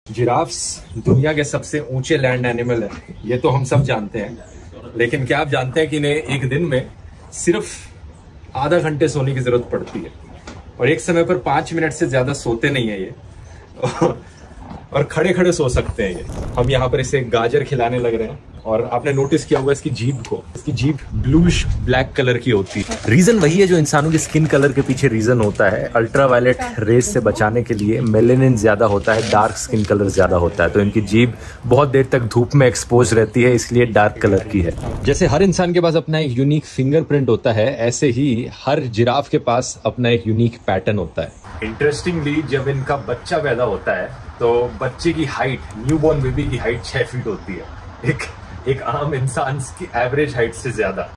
Giraffes दुनिया के सबसे ऊंचे लैंड एनिमल है, ये तो हम सब जानते हैं। लेकिन क्या आप जानते हैं कि इन्हें एक दिन में सिर्फ आधा घंटे सोने की जरूरत पड़ती है और एक समय पर 5 मिनट से ज्यादा सोते नहीं है ये और खड़े खड़े सो सकते हैं ये। हम यहाँ पर इसे गाजर खिलाने लग रहे हैं और आपने नोटिस किया होगा इसकी जीभ को, इसकी जीभ ब्लूइश ब्लैक कलर की होती है। रीजन वही है जो इंसानों की स्किन कलर के पीछे रीजन होता है। अल्ट्रावायलेट रेस से बचाने के लिए मेलेनिन ज्यादा होता है, डार्क स्किन कलर ज्यादा होता है, तो इनकी जीभ बहुत देर तक धूप में एक्सपोज रहती है, इसलिए डार्क कलर की है। जैसे हर इंसान के पास अपना एक यूनिक फिंगरप्रिंट होता है, ऐसे ही हर जिराफ के पास अपना एक यूनिक पैटर्न होता है। इंटरेस्टिंगली जब इनका बच्चा पैदा होता है तो बच्चे की हाइट, न्यूबॉर्न बेबी की हाइट 6 फीट होती है, एक आम इंसान की एवरेज हाइट से ज्यादा।